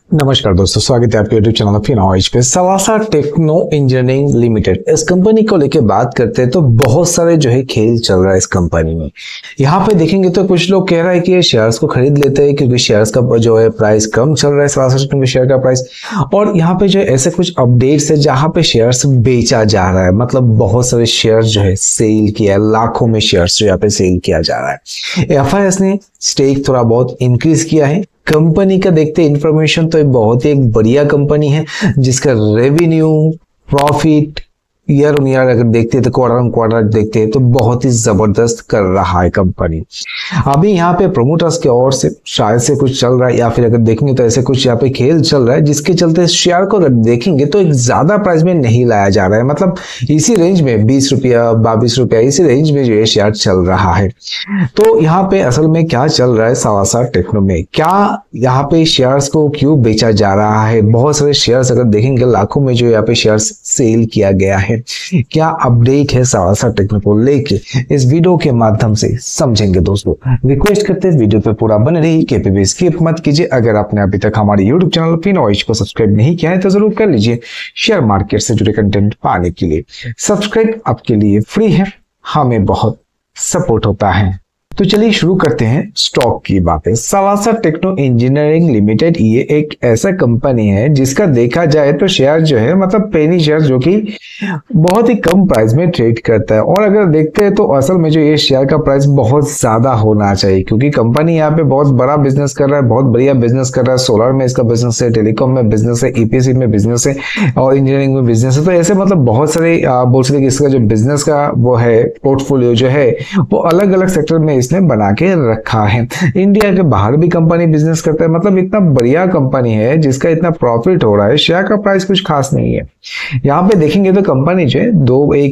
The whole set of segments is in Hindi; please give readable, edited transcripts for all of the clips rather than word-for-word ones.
नमस्कार दोस्तों, स्वागत है आपके यूट्यूब चैनल फिनोइज पे। सलासा टेक्नो इंजीनियरिंग लिमिटेड, इस कंपनी को लेके बात करते हैं तो बहुत सारे जो है खेल चल रहा है इस कंपनी में। यहाँ पे देखेंगे तो कुछ लोग कह रहा है कि ये शेयर्स को खरीद लेते हैं क्योंकि शेयर्स का जो है प्राइस कम चल रहा है, सलासा टेक्नो के शेयर का प्राइस। और यहाँ पे जो है ऐसे कुछ अपडेट्स है जहाँ पे शेयर्स बेचा जा रहा है, मतलब बहुत सारे शेयर जो है सेल किया है, लाखों में शेयर्स जो यहाँ पे सेल किया जा रहा है। एफआईएस ने स्टेक थोड़ा बहुत इंक्रीज किया है। कंपनी का देखते इंफॉर्मेशन तो बहुत ही एक बढ़िया कंपनी है जिसका revenue, profit year on year अगर देखते हैं तो क्वार्टर ऑन क्वार्टर देखते हैं तो बहुत ही जबरदस्त कर रहा है कंपनी। अभी यहाँ पे प्रोमोटर्स की ओर से शायद से कुछ चल रहा है या फिर अगर देखेंगे तो ऐसे कुछ यहाँ पे खेल चल रहा है जिसके चलते शेयर को अगर देखेंगे तो एक ज्यादा प्राइस में नहीं लाया जा रहा है, मतलब इसी रेंज में 20 रुपया 22 रुपया इसी रेंज में जो है शेयर चल रहा है। तो यहाँ पे असल में क्या चल रहा है सलासा टेक्नो में, क्या यहाँ पे शेयर्स को क्यों बेचा जा रहा है? बहुत सारे शेयर्स अगर देखेंगे लाखों में जो यहाँ पे शेयर्स सेल किया गया है। क्या अपडेट है सलासा टेक्नो को लेके इस वीडियो के माध्यम से समझेंगे दोस्तों। रिक्वेस्ट करते हैं वीडियो पे पूरा बने रहिए, केपी भी स्किप मत कीजिए। अगर आपने अभी तक हमारे यूट्यूब चैनल फिनोइज को सब्सक्राइब नहीं किया है तो जरूर कर लीजिए शेयर मार्केट से जुड़े कंटेंट पाने के लिए। सब्सक्राइब आपके लिए फ्री है, हमें बहुत सपोर्ट होता है। तो चलिए शुरू करते हैं स्टॉक की बातें। सलासा टेक्नो इंजीनियरिंग लिमिटेड ये एक ऐसा कंपनी है जिसका देखा जाए तो शेयर जो है मतलब पेनी शेयर जो कि बहुत ही कम प्राइस में ट्रेड करता है। और अगर देखते हैं तो असल में जो ये शेयर का प्राइस बहुत ज्यादा होना चाहिए क्योंकि कंपनी यहाँ पे बहुत बड़ा बिजनेस कर रहा है, बहुत बढ़िया बिजनेस कर रहा है। सोलर में इसका बिजनेस है, टेलीकॉम में बिजनेस है, ईपीसी में बिजनेस है और इंजीनियरिंग में बिजनेस है। तो ऐसे मतलब बहुत सारे बोल सकते इसका जो बिजनेस का वो है पोर्टफोलियो जो है वो अलग अलग सेक्टर में इसने बना के रखा है। इंडिया के बाहर भी कंपनी बिजनेस करता है, मतलब इतना बढ़िया कंपनी है जिसका इतना प्रॉफिट हो रहा है। शेयर का प्राइस कुछ खास नहीं है। यहाँ पे देखेंगे तो कंपनी जो है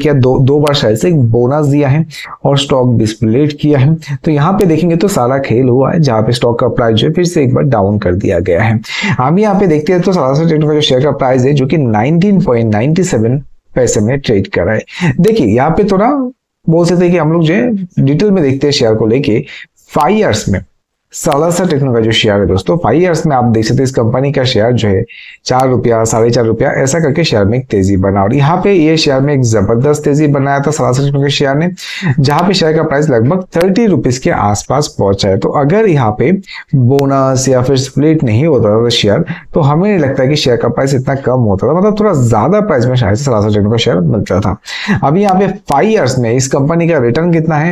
दो बार शायद से एक बोनस दिया है और स्टॉक भी स्प्लिट किया है। तो यहाँ पे देखेंगे तो सारा खेल हुआ है जहाँ पे स्टॉक का प्राइस जो है फिर से एक बार डाउन कर दिया गया है। हम यहाँ पे देखते हैं तो सलासा टेक्नो का जो शेयर का प्राइस है जो कि 19.97 पैसे में ट्रेड कर रहा है। देखिए यहाँ पे थोड़ा बोल सकते हैं कि हम लोग जो है डिटेल में देखते हैं शेयर को लेके 5 इयर्स में सलासा टेक्नो का जो शेयर है दोस्तों 5 इयर्स में आप देख सकते हैं इस कंपनी का शेयर जो है 4 रुपया 4.5 रुपया ऐसा करके शेयर में एक तेजी बना। और यहाँ पे ये शेयर में एक जबरदस्त तेजी बनाया था सलासा टेक्नो के शेयर ने, जहां पे शेयर का प्राइस लगभग 30 रुपीज के आसपास पहुंचा है। तो अगर यहाँ पे बोनस या फिर स्प्लिट नहीं होता था शेयर तो हमें नहीं लगता है कि शेयर का प्राइस इतना कम होता था, मतलब थोड़ा ज्यादा प्राइस में शायद सलासा टेक्नो का शेयर मिलता था। अभी यहाँ पे 5 इयर्स में इस कंपनी का रिटर्न कितना है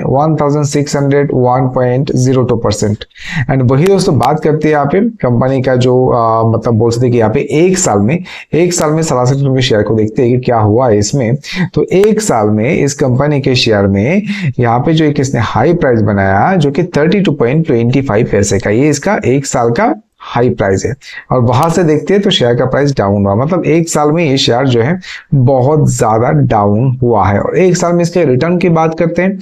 1601.02%। एंड वही दोस्तों बात करते हैं यहाँ पे कंपनी का जो मतलब बोल सकते हैं कि यहाँ पे एक साल में सलासा टेक्नो के शेयर को देखते हैं कि क्या हुआ है इसमें। तो एक साल में इस कंपनी के शेयर में यहाँ पे जो एक इसने हाई प्राइस बनाया जो कि 32.25 पैसे का, ये इसका एक साल का हाई प्राइस है। और वहां से देखते हैं तो शेयर का प्राइस डाउन हुआ, मतलब एक साल में ये शेयर जो है बहुत ज्यादा डाउन हुआ है। और एक साल में इसके रिटर्न की बात करते हैं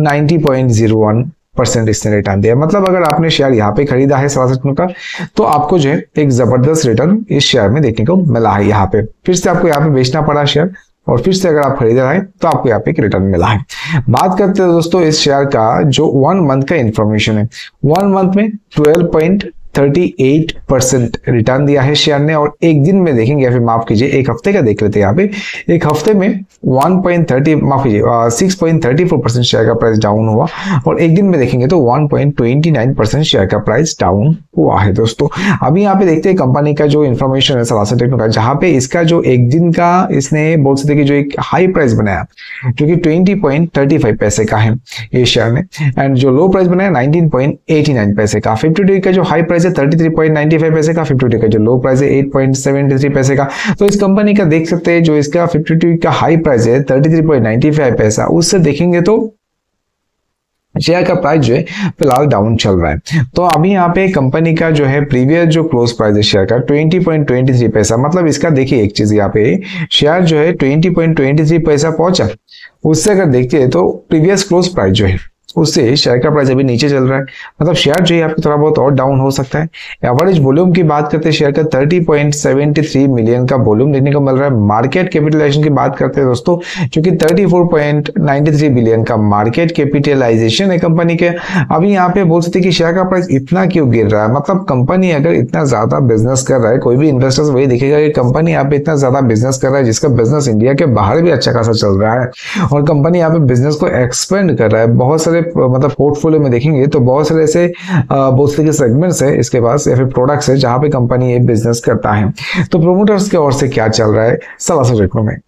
90.01% इसने रिटर्न दिया। मतलब अगर आपने शेयर यहाँ पे खरीदा है सलासा टेक्नो का तो आपको जो है एक जबरदस्त रिटर्न इस शेयर में देखने को मिला है। यहाँ पे फिर से आपको यहाँ पे बेचना पड़ा शेयर और फिर से अगर आप खरीद रहे हैं तो आपको यहाँ पे एक रिटर्न मिला है। बात करते हैं दोस्तों इस शेयर का जो 1 मंथ का इंफॉर्मेशन है, 1 मंथ में 12.38% रिटर्न दिया है शेयर ने। और एक दिन में देखेंगे या फिर माफ कीजिए एक हफ्ते का देख लेते हैं। यहाँ पे एक हफ्ते में 6.34% शेयर का प्राइस डाउन हुआ और एक दिन में देखेंगे तो 1.29% शेयर का प्राइस डाउन हुआ है दोस्तों। अभी यहाँ पे देखते हैं कंपनी का जो इन्फॉर्मेशन है सलासा टेक्नो का, जहाँ पे इसका जो एक दिन का इसने बोल सकते कि जो एक हाई प्राइस बनाया जो कि 20.35 पैसे का है ये शेयर ने, एंड जो लो प्राइस बनाया 19.89 पैसे का। 50 डे का जो हाई प्राइस 33.95 पैसे का, 50 का जो लो प्राइस है 8.73 पैसे का। तो इस कंपनी का देख सकते हैं जो इसका 52 का हाई प्राइस है 33.95 पैसा, उससे देखेंगे तो शेयर का प्राइस जो है फिलहाल डाउन चल रहा है। तो अभी यहाँ पे कंपनी का जो है प्रीवियस जो क्लोज प्राइस है शेयर का 20.23 पैसा, मतलब इसका देखिए एक चीज यहाँ पे शेयर जो है 20.23 पैसा पहुंचा, उससे अगर देखते हैं तो प्रीवियस क्लोज प्राइस जो है उससे शेयर का प्राइस अभी नीचे चल रहा है, मतलब शेयर जो है आपको थोड़ा बहुत और डाउन हो सकता है। एवरेज वॉल्यूम की बात करते हैं शेयर का 30.73 मिलियन का वॉल्यूम देखने को मिल रहा है। मार्केट कैपिटलाइजेशन की बात करते हैं दोस्तों, जो कि 34.93 बिलियन का मार्केट कैपिटलाइजेशन है कंपनी के। अभी यहाँ पे बोल सकते हैं कि शेयर का प्राइस इतना क्यों गिर रहा है, मतलब कंपनी अगर इतना ज्यादा बिजनेस कर रहा है, कोई भी इन्वेस्टर्स वही देखेगा कि कंपनी यहाँ पे इतना ज्यादा बिजनेस कर रहा है जिसका बिजनेस इंडिया के बाहर भी अच्छा खासा चल रहा है, और कंपनी यहाँ पे बिजनेस को एक्सपेंड कर रहा है। बहुत सारे मतलब पोर्टफोलियो में देखेंगे तो बहुत सारे ऐसे बहुत सारे सेगमेंट्स है इसके पास या फिर प्रोडक्ट्स है जहां पे कंपनी ये बिजनेस करता है। तो प्रोमोटर्स की ओर से क्या चल रहा है सलासा टेक्नो में,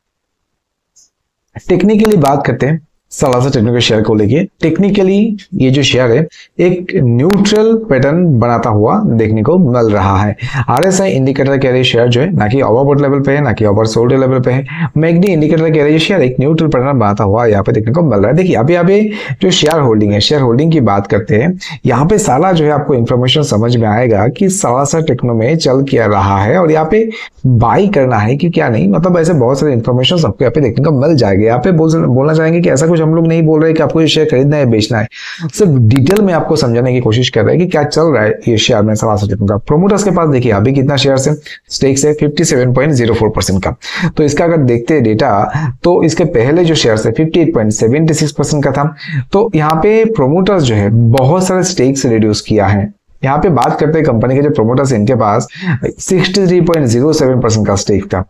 टेक्निकली बात करते हैं सलासा टेक्नो के शेयर को लेके। टेक्निकली ये जो शेयर है एक न्यूट्रल पैटर्न बनाता हुआ देखने को मिल रहा है। आरएसआई इंडिकेटर कह रही शेयर जो है ना कि ओवरबॉट लेवल पे है ना कि ओवरसोल्ड लेवल पे है। मैकडी इंडिकेटर कह रही है शेयर एक न्यूट्रल पैटर्न बनाता हुआ यहाँ पे देखने को मिल रहा है। देखिए अभी अभी जो शेयर होल्डिंग है, शेयर होल्डिंग की बात करते हैं, यहाँ पे सारा जो है आपको इंफॉर्मेशन समझ में आएगा कि सलासा टेक्नो में चल क्या रहा है और यहाँ पे बाई करना है कि क्या नहीं, मतलब ऐसे बहुत सारे इंफॉर्मेशन आपको यहाँ पे देखने को मिल जाएगा। यहाँ पे बोलना चाहेंगे कि ऐसा कुछ हम लोग नहीं बोल रहे कि आपको ये शेयर खरीदना है बेचना है, सिर्फ डिटेल में आपको समझाने की कोशिश कर रहे हैं कि क्या चल रहा है ये शेयर में सलासा टेक्नो का। प्रोमोटर्स के पास देखिए अभी कितना शेयर है, स्टेक्स है 57.04% का। तो इसका अगर देखते हैं डेटा तो इसके पहले जो शेयर है 58.76% का था। तो यहाँ पे प्रोमोटर्स जो है बहुत सारे स्टेक्स रिड्यूस किया है। यहाँ पे बात करते हैं कंपनी के जो प्रोमोटर्स इनके पास 63.07% का स्टेक था,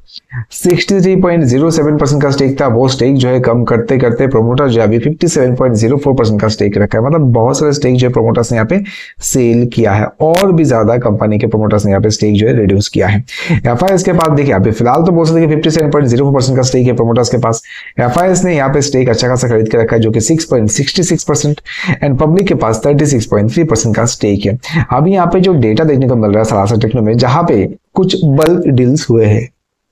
63.07% का स्टेक था। वो स्टेक जो है कम करते करते प्रोमोटर जो अभी 57.04% का स्टेक रखा है, मतलब बहुत सारे स्टेक जो है प्रोमोटर्स ने यहाँ पे सेल किया है और भी ज्यादा कंपनी के प्रोमोटर्स ने यहाँ पे स्टेक जो है रिड्यूस किया है। एफआईएस के पास देखिए अभी फिलहाल तो बोल सकते हैं 57.04% का स्टेक है प्रोमोटर्स के पास। एफआईएस ने यहाँ पे स्टेक अच्छा खासा खरीद के रखा है जो कि 6.66% एंड पब्लिक के पास 36.3% का स्टेक है। अभी यहाँ पे जो डेटा देखने को मिल रहा है सलासा टेक्नो में, जहां पे कुछ बल्क डील्स हुए हैं,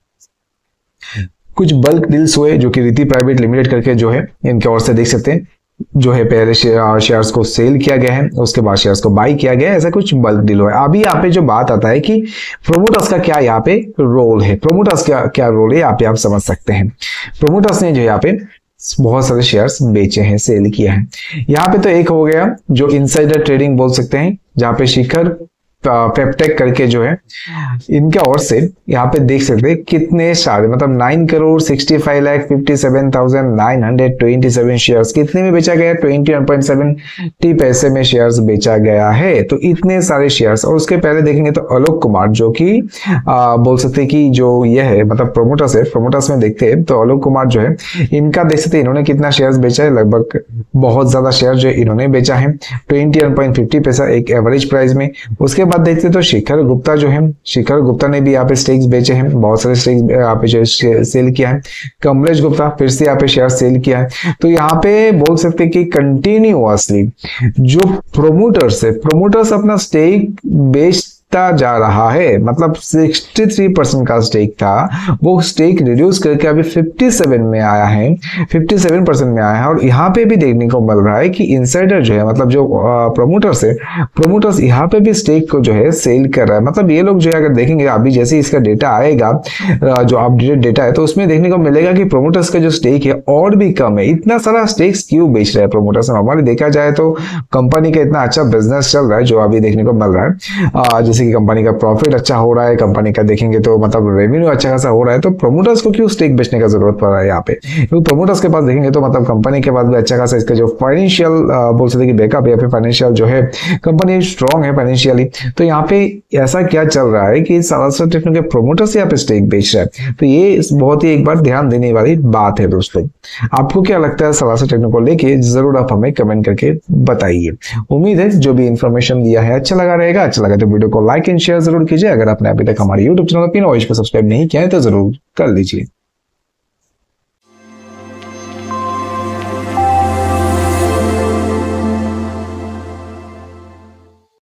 कुछ बल्क डील्स हुए जो कि रीति प्राइवेट लिमिटेड करके जो है इनके ओर से देख सकते हैं जो है पहले शेयर्स को सेल किया गया है, उसके बाद शेयर्स को बाई किया गया है, ऐसा कुछ बल्क डील हुआ है। अभी यहाँ पे जो बात आता है कि प्रोमोटर्स का क्या यहाँ पे रोल है, प्रोमोटर्स का क्या रोल है यहाँ पे आप समझ सकते हैं। प्रोमोटर्स ने जो यहाँ पे बहुत सारे शेयर्स बेचे हैं, सेल किया है। यहाँ पे तो एक हो गया जो इनसाइडर ट्रेडिंग बोल सकते हैं, जहां पे शिखर पेप्टेक करके जो है इनके ओर से यहाँ पे देख सकते हैं कितने सारे, मतलब 9,65,57,927 शेयर्स कितने में बेचा गया, 21.70 पैसे में शेयर्स बेचा गया है। तो इतने सारे शेयर्स। और उसके पहले देखेंगे तो आलोक कुमार जो कि बोल सकते हैं कि जो ये है मतलब प्रोमोटर्स है, प्रोमोटर्स में देखते हैं तो आलोक कुमार जो है इनका देख सकते हैं इन्होंने कितना शेयर्स बेचा है, लगभग बहुत ज्यादा शेयर जो इन्होंने बेचा है 21.50 पैसा एक एवरेज प्राइस में। उसके बाद देखते तो शिखर गुप्ता जो है, शिखर गुप्ता ने भी यहाँ पे स्टेक्स बेचे हैं, बहुत सारे स्टेक्स यहाँ पे जो सेल किया है। कमलेश गुप्ता फिर से यहाँ पे शेयर सेल किया है। तो यहाँ पे बोल सकते हैं कि कंटिन्यूअसली जो प्रोमोटर्स है, प्रोमोटर्स अपना स्टेक बेच जा रहा है, मतलब 63% का स्टेक था वो स्टेक रिड्यूस करके अभी 57 में आया है, 57% में आया है। और यहाँ पे भी देखने को मिल रहा है कि इनसाइडर जो है मतलब जो प्रोमोटर्स है, प्रोमोटर्स यहाँ पे भी स्टेक को जो है सेल कर रहा है। मतलब ये लोग जो है अगर देखेंगे अभी जैसे इसका डेटा आएगा जो अपडेटेड डेटा है तो उसमें देखने को मिलेगा कि प्रोमोटर्स का जो स्टेक है और भी कम है। इतना सारा स्टेक्स क्यों बेच रहा है प्रोमोटर्स? हमारे देखा जाए तो कंपनी का इतना अच्छा बिजनेस चल रहा है जो अभी देखने को मिल रहा है, जैसे कि कंपनी का प्रॉफिट अच्छा हो रहा है, कंपनी का देखेंगे तो मतलब रेवेन्यू अच्छा खासा हो रहा है, तो प्रोमोटर्स को क्यों स्टेक बेचने का जरूरत पड़ रहा है यहाँ पे? क्योंकि प्रोमोटर्स के पास देखेंगे तो मतलब कंपनी के पास भी अच्छा खासा इसका जो फाइनेंशियल बोल सकते हैं कि बैकअप है, फिर फाइनेंशियल जो है कंपनी स्ट्रॉन्ग है फाइनेंशियली। तो यहाँ पे ऐसा क्या चल रहा है कि सलासा टेक्नो के प्रोमोटर्स यहाँ पे स्टेक बेच रहा है, तो ये बहुत ही एक बार ध्यान देने वाली बात है दोस्तों। आपको क्या लगता है सलासा टेक्नो को लेके, जरूर आप हमें कमेंट करके बताइए। उम्मीद है जो भी इंफॉर्मेशन दिया है अच्छा लगा रहेगा। अच्छा लगा तो वीडियो को लाइक एंड शेयर जरूर कीजिए। अगर आपने अभी तक हमारे YouTube चैनल पिनॉइश को सब्सक्राइब नहीं किया है तो जरूर कर लीजिए।